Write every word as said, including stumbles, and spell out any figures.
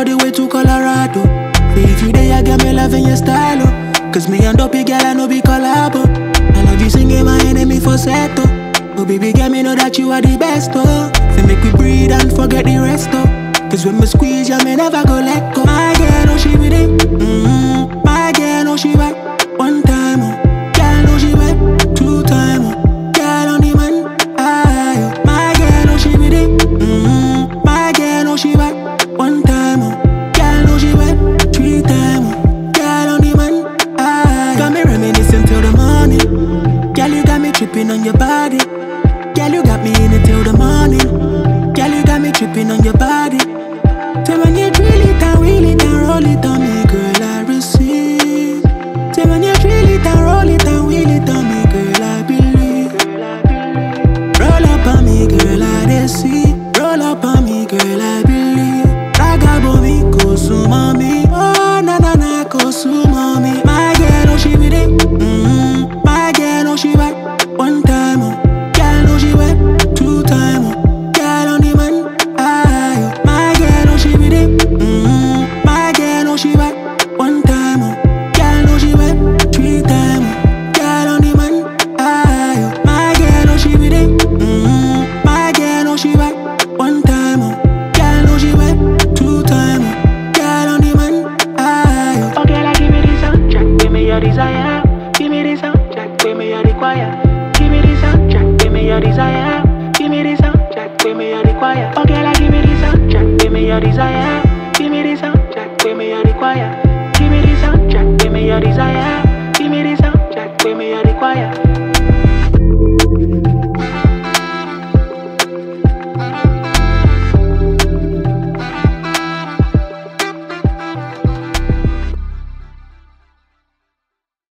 all the way to Colorado. Say if you there, I got me loving your style, oh. Cause me and dopey girl, I know be collabo. I love you singing my enemy for settle. Oh baby girl, me know that you are the best, oh. Say make we breathe and forget the rest, oh. Cause when me squeeze you, me never go let go. My girl, oh she with it, mm-hmm. My girl, oh she wet. One time, oh. Girl, oh she wet. Two time, oh. Girl on the man, aye, oh. My girl, oh she with it, mm-hmm. My girl, oh she wet. One time, oh. Girl, oh she wet. Three time, oh. Girl on the man, aye. Got me reminiscing till the morning. Girl, you got me tripping on your body. Girl, you got me in it till the morning. Girl, you got me tripping on your body. Say when you drill it and wheel it and roll it on me, girl, I receive. Say when you drill it and roll it and wheel it on me, girl, I believe. Roll up on me, girl, I dey see. Roll up on me, girl, I believe. Ragabo me, go sumo me. Oh, na na na, go sumo me. My girl, oh she with it, mm-hmm. My girl, oh she wet. One time, oh. Girl, oh she wet. Two time, oh. Girl on the man, aye, oh. My girl, oh she with it, mm-hmm. My girl, oh she wet. One time, oh. Girl, oh she wet. Three time, oh. Girl on the man, aye, oh. My girl, oh she with it, mm-hmm. My girl, oh she wet. One time, oh. Girl, oh she wet. Two time, oh. Girl on the man, aye, oh. Oh girl, I give me this soundtrack, give me your desire. Give me this soundtrack, give me your require. Give me this soundtrack, give me your desire. Give me this soundtrack, give me your require. Oh girl, I give me this soundtrack, give me your desire. Give me this soundtrack, give me your require. Give me this soundtrack, give me your desire.